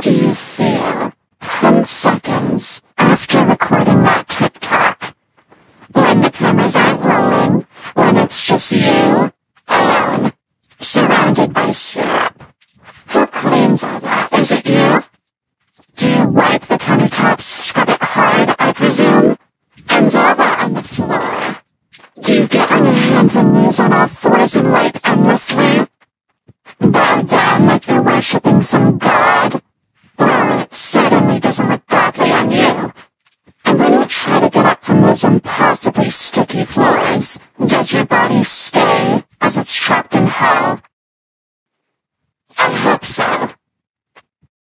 do you feel 10 seconds after recording that TikTok? When the cameras aren't rolling, when it's just you, alone, surrounded by syrup. Who cleans all that? Is it you? Do you wipe the countertops, scrub it hard, I presume? And over on the floor. Do you get on your hands and knees on all fours and wipe endlessly? Bow down like you're worshipping some god? Well, it certainly doesn't look darkly on you. And when you try to get up from those impossibly sticky floors,